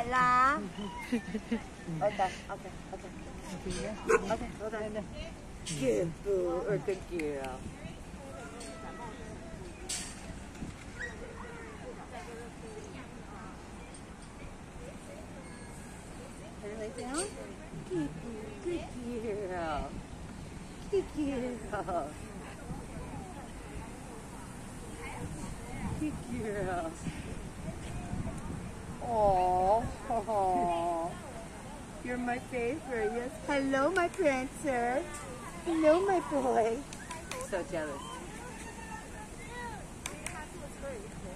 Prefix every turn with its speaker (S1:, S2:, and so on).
S1: 奶啦。OK， hold on. Good boy or good girl. Can I lay down? Good girl. Good girl. Good girl. Oh, you're my favorite. Yes. Hello, my princess. Hello, my boy. So jealous.